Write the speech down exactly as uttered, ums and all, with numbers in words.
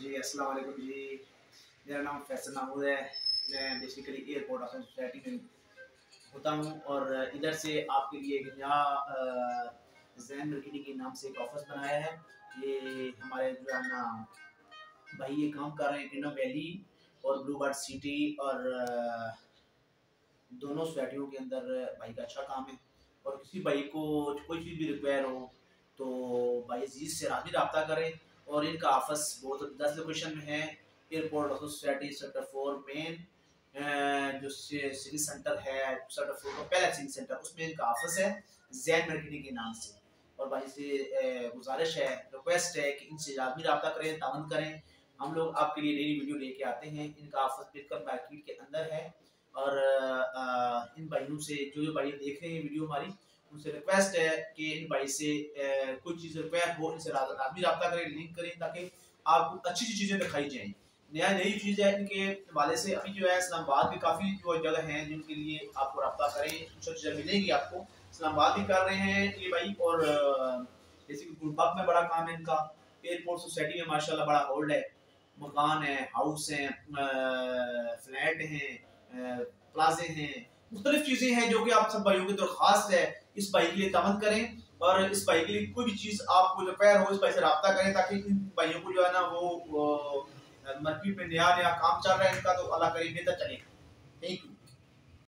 जी, अस्सलाम वालेकुम जी। मेरा नाम फैसल महमूद है। मैं बेसिकली एयरपोर्ट ऑफिस सोसाइटी में होता हूँ और इधर से आपके लिए एक नया अ, ज़ैन मार्केटिंग के नाम से एक ऑफिस बनाया है। ये हमारे जो है ना भाई ये काम कर रहे हैं टिनो वैली और ब्लू बर्ड सिटी और अ, दोनों सोसाइटियों के अंदर भाई का अच्छा काम है। और किसी भाई को कोई चीज़ भी रिक्वायर हो तो भाई अजीज़ से राबी रब्ता करें। और इनका ऑफिस बहुत दस लोकेशन में है। Airport society sector four main जो सिटी सेंटर है, सेक्टर फोर का पहला सिटी सेंटर, उसमें इनका ऑफिस है जैन मार्केटिंग के नाम से। और भाई से गुजारिश है, रिक्वेस्ट है कि इनसे लाजमी रब्ता करें, तावन करें। हम लोग आपके लिए नई वीडियो लेके आते हैं। इनका ऑफिस बिल्कुल मार्केट के अंदर है। और आ, इन भाइयों से जो जो भाई देख रहे हैं वीडियो हमारी, उनसे रिक्वेस्ट है कि इन भाई से आ, कोई चीज़ रिक्वायर हो, इनसे आदमी रब्ता करें, लिंक करें, ताकि आपको अच्छी अच्छी चीज़ें दिखाई जाएँ। नया नई चीज़ है इनके हवाले से। अभी जो है इस्लामाबाद भी काफ़ी जो जगह हैं जिनके लिए आपको रब्ता करें, कुछ चीज़ें मिलेंगी आपको। इस्लामाबाद भी कर रहे हैं ये भाई। और जैसे कि गुलबर्ग में बड़ा काम है इनका। एयरपोर्ट सोसाइटी में माशाल्लाह बड़ा होल्ड है, मकान है, हाउस हैं, फ्लैट हैं, प्लाजे हैं, मुख्तलिफ चीज़ें हैं जो कि आप सब भाइयों की दरख्वास्त है इस भाई के लिए तामन करें। और इस भाई के लिए कोई भी चीज़ आपको रिपेयर हो, इस भाई से रब्ता करें, ताकि इन भाइयों को जो है ना वो मार्केट में नया नया काम चल रहा है इनका, तो अल्लाह करे बेहतर चले। Thank you.